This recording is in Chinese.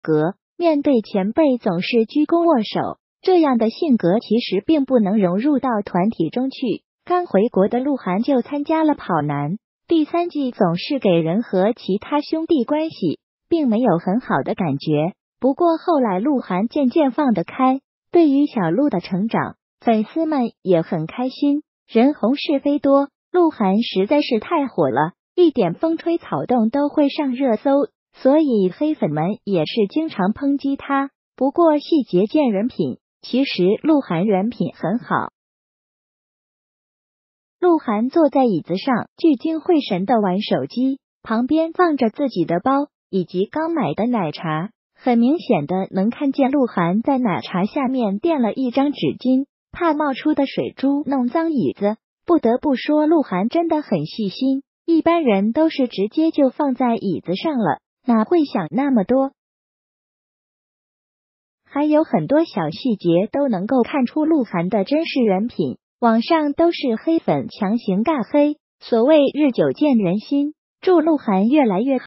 格，面对前辈总是鞠躬握手，这样的性格其实并不能融入到团体中去。刚回国的鹿晗就参加了跑男，第3季总是给人和其他兄弟关系并没有很好的感觉。不过后来鹿晗渐渐放得开，对于小鹿的成长，粉丝们也很开心。人红是非多，鹿晗实在是太火了，一点风吹草动都会上热搜，所以黑粉们也是经常抨击他。不过细节见人品，其实鹿晗人品很好。鹿晗坐在椅子上，聚精会神地玩手机，旁边放着自己的包以及刚买的奶茶，很明显的能看见鹿晗在奶茶下面垫了一张纸巾，怕冒出的水珠弄脏椅子。不得不说，鹿晗真的很细心，一般人都是直接就放在椅子上了，哪会想那么多。还有很多小细节都能够看出鹿晗的真实人品，网上都是黑粉强行尬黑，所谓日久见人心，祝鹿晗越来越好。